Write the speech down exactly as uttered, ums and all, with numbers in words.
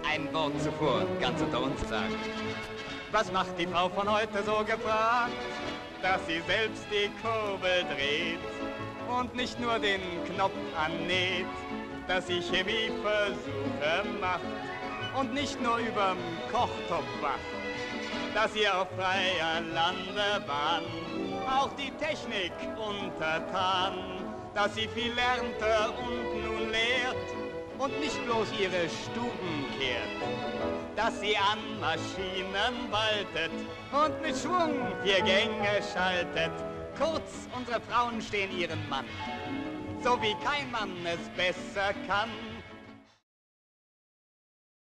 Ein Wort zuvor, ganz unter uns sagen. Was macht die Frau von heute so gefragt? Dass sie selbst die Kurbel dreht und nicht nur den Knopf annäht, dass sie Chemieversuche macht und nicht nur überm Kochtopf wacht, dass sie auf freier Landebahn auch die Technik untertan, dass sie viel lernte und nun lehrt und nicht bloß ihre Stuben kehrt, dass sie an Maschinen waltet und mit Schwung vier Gänge schaltet. Kurz, unsere Frauen stehen ihren Mann, so wie kein Mann es besser kann.